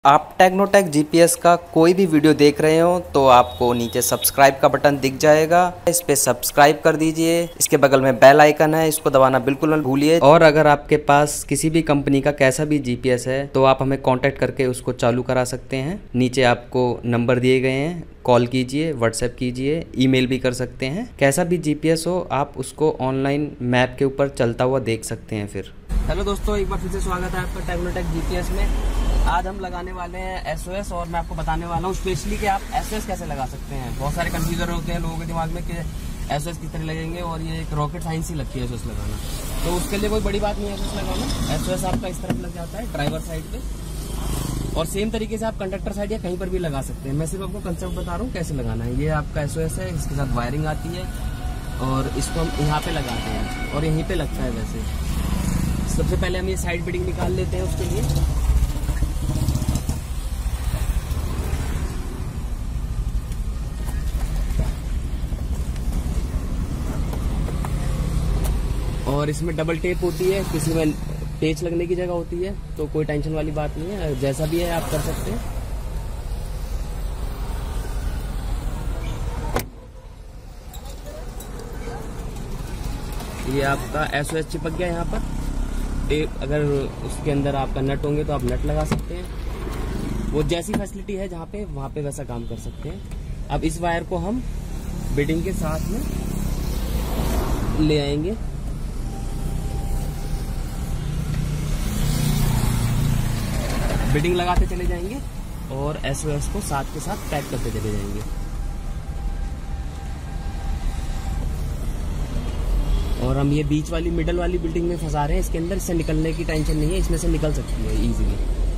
आप Technotech GPS का कोई भी वीडियो देख रहे हो तो आपको नीचे सब्सक्राइब का बटन दिख जाएगा, इस पे सब्सक्राइब कर दीजिए। इसके बगल में बेल आइकन है, इसको दबाना बिल्कुल मत भूलिए। और अगर आपके पास किसी भी कंपनी का कैसा भी जीपीएस है तो आप हमें कांटेक्ट करके उसको चालू करा सकते हैं। नीचे आपको नंबर दिए गए हैं, कॉल कीजिए, व्हाट्सएप कीजिए, ईमेल भी कर सकते हैं। कैसा भी जीपीएस हो आप उसको ऑनलाइन मैप के ऊपर चलता हुआ देख सकते हैं। फिर हेलो दोस्तों, एक बार फिर से स्वागत है आपका टेक्नोटेक जीपीएस में। आज हम लगाने वाले हैं SOS और मैं आपको बताने वाला हूँ स्पेशली कि आप SOS कैसे लगा सकते हैं। बहुत सारे कंफ्यूजन होते हैं लोगों के दिमाग में कि SOS किस तरह लगेंगे, और ये एक रॉकेट साइंस ही लगती है SOS लगाना। तो उसके लिए कोई बड़ी बात नहीं है SOS लगाना। SOS आपका इस तरफ लग जाता है ड्राइवर साइड पे, और सेम तरीके से आप कंडक्टर साइड या कहीं पर भी लगा सकते हैं। मैं सिर्फ आपको कंसेप्ट बता रहा हूँ कैसे लगाना है। ये आपका SOS है, इसके साथ वायरिंग आती है और इसको हम यहाँ पे लगाते हैं और यहीं पे लगता है। वैसे सबसे पहले हम ये साइड बिडिंग निकाल लेते हैं उसके लिए। और इसमें डबल टेप होती है, किसी में पेच लगने की जगह होती है, तो कोई टेंशन वाली बात नहीं है। जैसा भी है आप कर सकते हैं। ये आपका SOS चिपक गया यहाँ पर टेप। अगर उसके अंदर आपका नट होंगे तो आप नट लगा सकते हैं। वो जैसी फैसिलिटी है जहाँ पे वहाँ पे वैसा काम कर सकते हैं। अब इस वायर को हम बिडिंग के साथ में ले आएंगे। बिडिंग लगाते चले जाएंगे और SOS को साथ के साथ पैक करते चले जाएंगे। और हम ये बीच वाली मिडल वाली बिल्डिंग में फंसा रहे हैं इसके अंदर। इससे निकलने की टेंशन नहीं है, इसमें से निकल सकती है इजीली।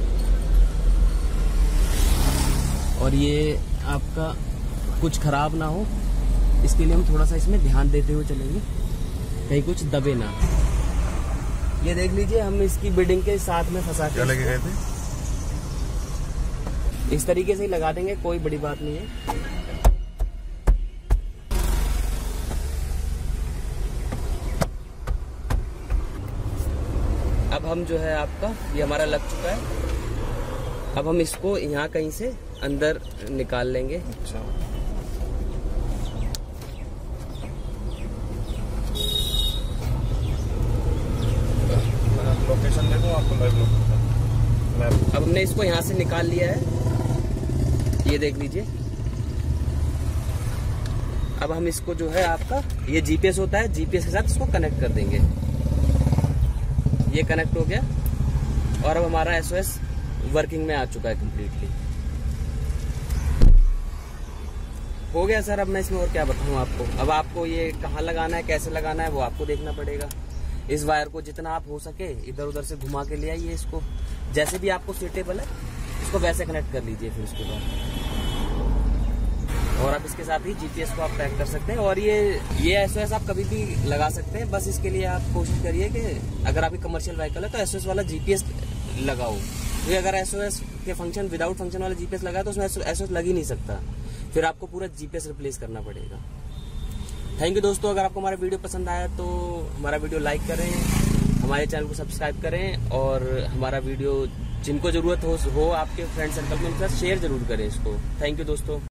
और ये आपका कुछ खराब ना हो, इसके लिए हम थोड़ा सा इसमें ध्यान देते हुए चलेंगे, कहीं कुछ दबे ना। ये देख लीजिए, हम इसकी बिल्डिंग के साथ में फंसा के लगे गए थे। इस तरीके से ही लगा देंगे, कोई बड़ी बात नहीं है। अब हम जो है आपका ये हमारा लग चुका है। अब हम इसको यहाँ कहीं से अंदर निकाल लेंगे। अच्छा। लोकेशन दे दूं आपको लाइव। अब हमने इसको यहाँ से निकाल लिया है, ये देख लीजिए। अब हम इसको जो है आपका ये GPS होता है, GPS के साथ इसको कनेक्ट कर देंगे। ये कनेक्ट हो गया और अब हमारा SOS वर्किंग में आ चुका है कंप्लीटली। हो गया सर। अब मैं इसमें और क्या बताऊं आपको। अब आपको ये कहाँ लगाना है, कैसे लगाना है, वो आपको देखना पड़ेगा। इस वायर को जितना आप हो सके इधर उधर से घुमा के ले आइए। इसको जैसे भी आपको सुटेबल है इसको वैसे कनेक्ट कर लीजिए। फिर उसके बाद और आप इसके साथ ही GPS को आप पैक कर सकते हैं। और ये SOS आप कभी भी लगा सकते हैं। बस इसके लिए आप कोशिश करिए कि अगर आपकी कमर्शियल व्हीकल है तो SOS वाला GPS लगाओ, क्योंकि अगर SOS के फंक्शन विदाउट फंक्शन वाला GPS लगा तो उसमें SOS लग ही नहीं सकता। फिर आपको पूरा GPS रिप्लेस करना पड़ेगा। थैंक यू दोस्तों। अगर आपको हमारा वीडियो पसंद आया तो हमारा वीडियो लाइक करें, हमारे चैनल को सब्सक्राइब करें, और हमारा वीडियो जिनको जरूरत हो आपके फ्रेंड सर्कल में उनके साथ शेयर जरूर करें इसको। थैंक यू दोस्तों।